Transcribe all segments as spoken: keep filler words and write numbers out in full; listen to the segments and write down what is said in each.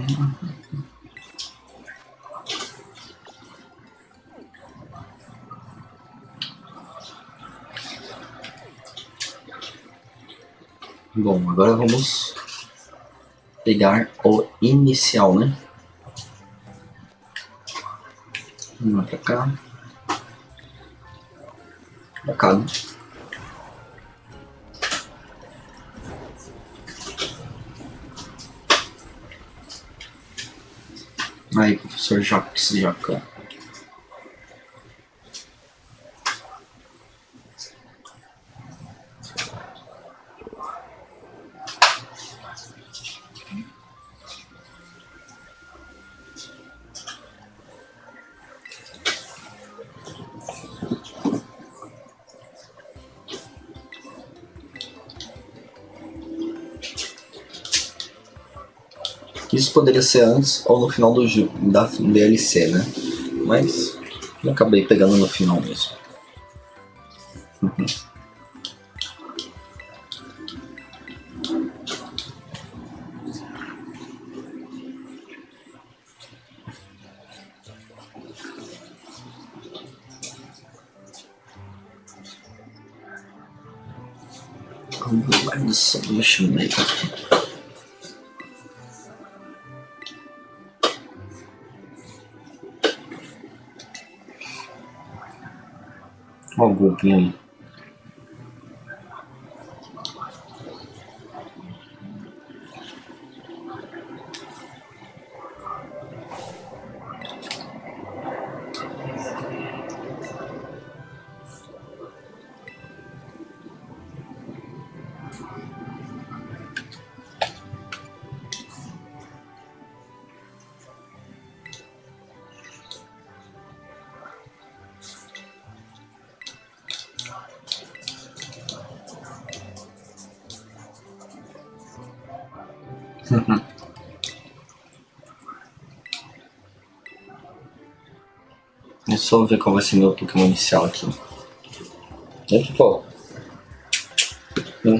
Bom, agora vamos pegar o inicial, né? Vamos pra cá. Pra cá, né? Aí, professor Jacques Jacan. Isso poderia ser antes ou no final do da D L C, né? Mas eu acabei pegando no final mesmo. Uhum. Underline Solution Maker. Olha o golpinho aí. É só ver qual vai ser meu Pokémon inicial aqui. E aqui, pô. Hum.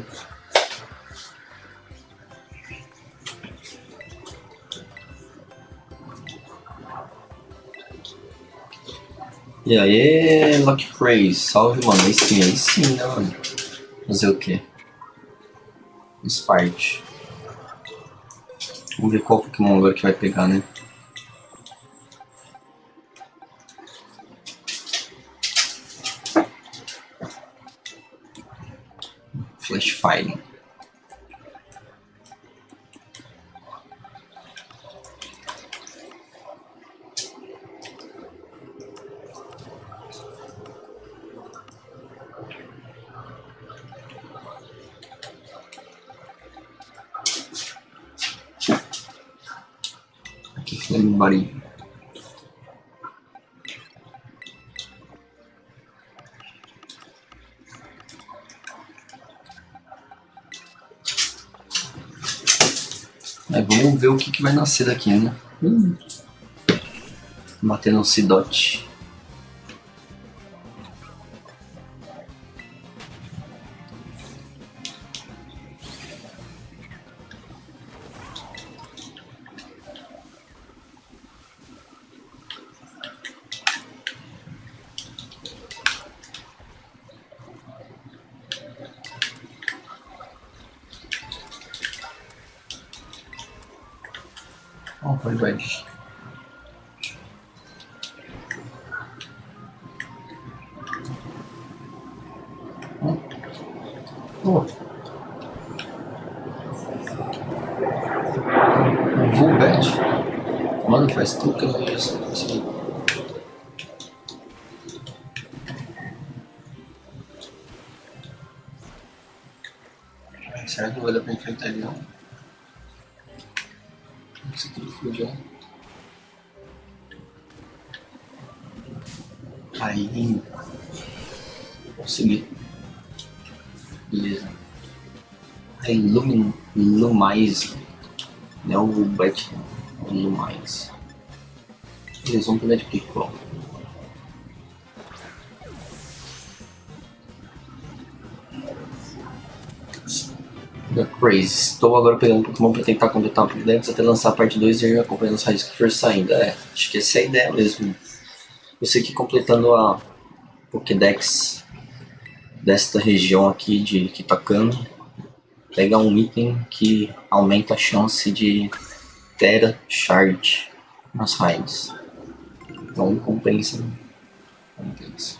E aí, Lucky Craze, salve, mano. Aí sim, aí sim, né, mano? Fazer o quê? Spart. Vamos ver qual Pokémon agora que vai pegar, né? Flash Fire. Aqui, Flame Body. É, vamos ver o que, que vai nascer daqui, né? Hum. Batendo um Cidote. Ó, oh, foi bem. Oh. Vulbet? Mano, faz tempo que eu não vejo essa coisa aqui. Será que não vai dar pra enfrentar ele não? Isso aqui fugiu. Aí. Consegui. Beleza. Aí, Lumin. Lumize. Não é o Vulbet, é o Lumize. Beleza, vamos pegar de Picol. The Crazy. Estou agora pegando Pokémon para tentar completar o Pokédex até lançar a parte dois e ir acompanhando os raids que for saindo. É, acho que essa é a ideia mesmo. Eu sei que completando a Pokédex desta região aqui de Kitakami, pega um item que aumenta a chance de Tera Shard nas raids. Então compensa. Compensa.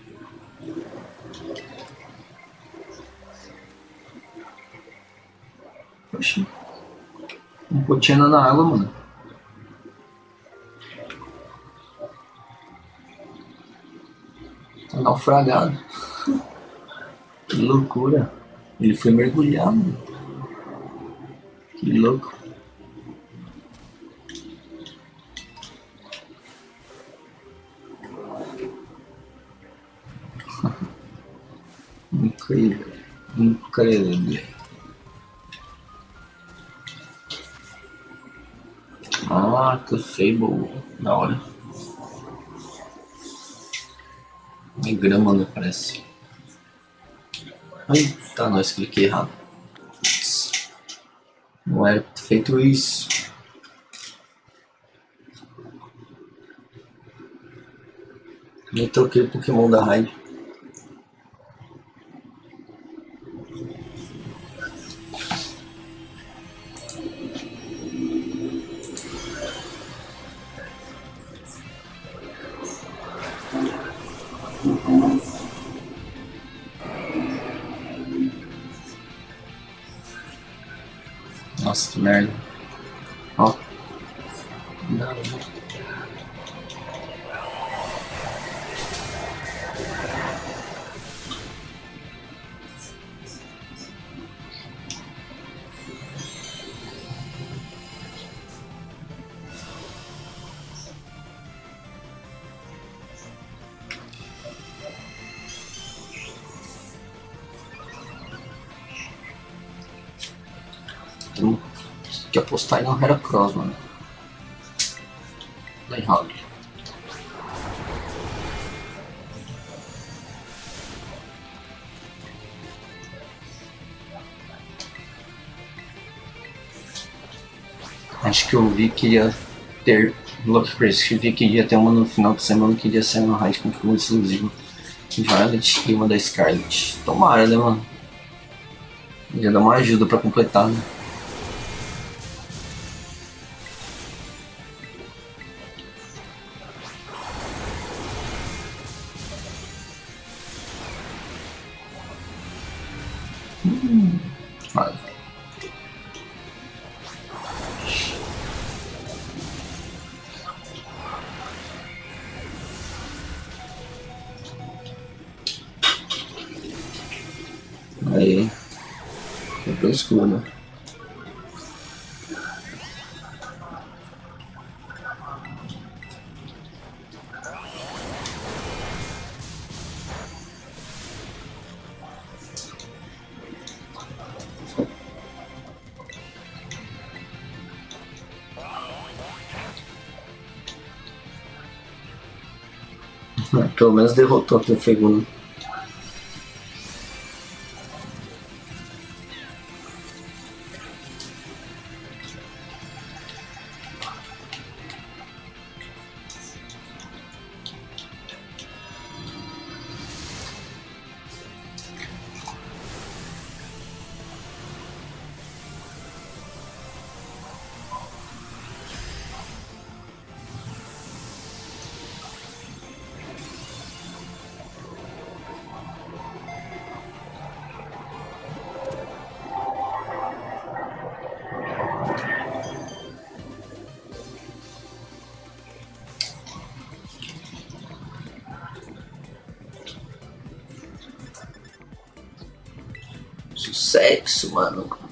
Poxa. Um Potiana na água, mano. Tá naufragado. Que loucura. Ele foi mergulhar, mano. Que louco. Incrível. Incrível. Ah, que Fable. Da hora. É grama, né? Parece. Ai, tá, nós cliquei errado. Não era feito isso. Nem troquei o Pokémon da raid. Nossa, que merda. Ó. Não. Tem que apostar no Heracross, mano. Tá errado. Acho que eu vi que ia ter Love Crazy, que vi que ia ter uma no final de semana que iria sair uma raid com Pokémon exclusivo. Violet e uma da Scarlet. Tomara, né, mano? Ia dar uma ajuda pra completar, né? Hum, vale. Aí, foi pro escuro, né? Pelo menos derrotou aqui o Feguno. Sucesso, mano.